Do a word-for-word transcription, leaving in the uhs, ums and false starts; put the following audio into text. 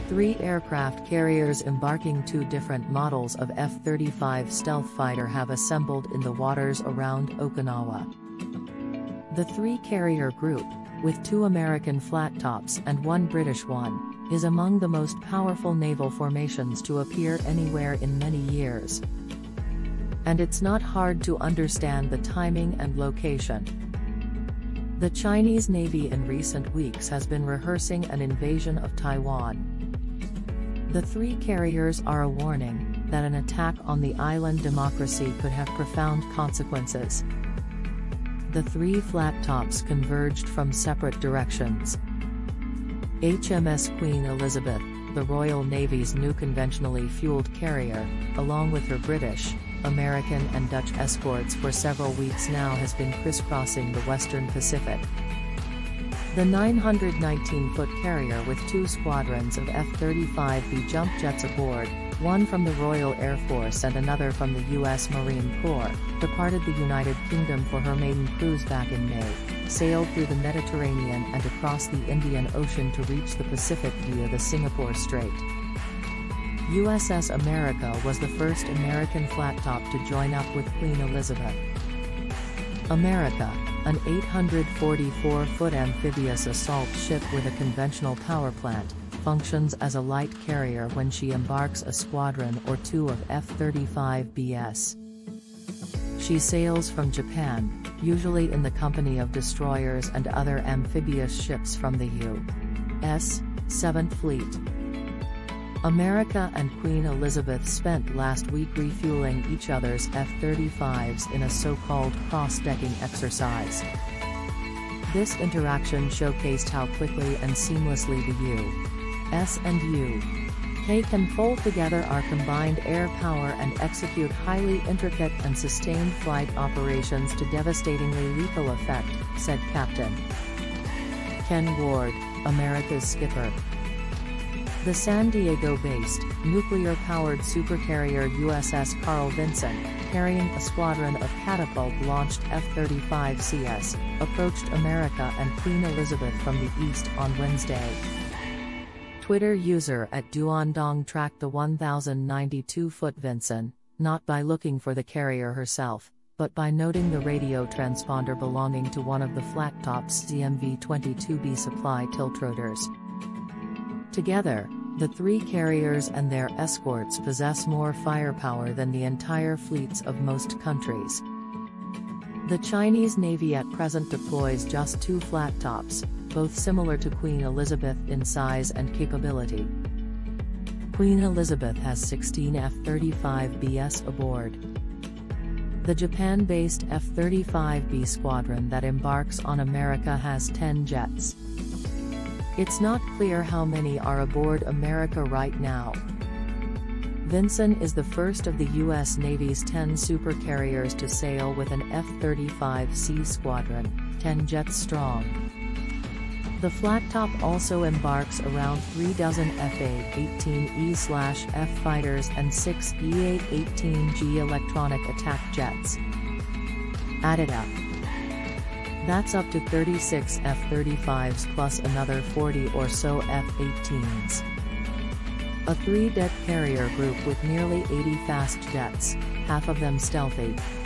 Three aircraft carriers embarking two different models of F thirty-five stealth fighter have assembled in the waters around Okinawa. The three-carrier group, with two American flat tops and one British one, is among the most powerful naval formations to appear anywhere in many years. And it's not hard to understand the timing and location. The Chinese Navy in recent weeks has been rehearsing an invasion of Taiwan. The three carriers are a warning that an attack on the island democracy could have profound consequences. The three flat tops converged from separate directions. H M S Queen Elizabeth, the Royal Navy's new conventionally fueled carrier, along with her British, American and Dutch escorts for several weeks now, has been crisscrossing the Western Pacific. The nine hundred nineteen foot carrier with two squadrons of F thirty-five B jump jets aboard, one from the Royal Air Force and another from the U S Marine Corps, departed the United Kingdom for her maiden cruise back in May, sailed through the Mediterranean and across the Indian Ocean to reach the Pacific via the Singapore Strait. U S S America was the first American flat top to join up with Queen Elizabeth. America, an eight hundred forty-four foot amphibious assault ship with a conventional power plant, functions as a light carrier when she embarks a squadron or two of F thirty-five Bs. She sails from Japan, usually in the company of destroyers and other amphibious ships from the U S seventh Fleet. America and Queen Elizabeth spent last week refueling each other's F thirty-fives in a so-called cross-decking exercise. This interaction showcased how quickly and seamlessly the U S and U K can fold together our combined air power and execute highly intricate and sustained flight operations to devastatingly lethal effect, said Captain Ken Ward, America's skipper. The San Diego-based, nuclear-powered supercarrier U S S Carl Vinson, carrying a squadron of catapult-launched F thirty-five Cs, approached America and Queen Elizabeth from the east on Wednesday. Twitter user at Duandong tracked the one thousand ninety-two foot Vinson, not by looking for the carrier herself, but by noting the radio transponder belonging to one of the flat top's Z M V twenty-two B supply tiltrotors. Together, the three carriers and their escorts possess more firepower than the entire fleets of most countries. The Chinese Navy at present deploys just two flat tops, both similar to Queen Elizabeth in size and capability. Queen Elizabeth has sixteen F thirty-five Bs aboard. The Japan-based F thirty-five B squadron that embarks on America has ten jets. It's not clear how many are aboard America right now. Vinson is the first of the U S Navy's ten supercarriers to sail with an F thirty-five C squadron, ten jets strong. The flat top also embarks around three dozen F A eighteen E/F fighters and six E A eighteen G electronic attack jets. Added up, that's up to thirty-six F thirty-fives plus another forty or so F eighteens. A three-deck carrier group with nearly eighty fast jets, half of them stealthy,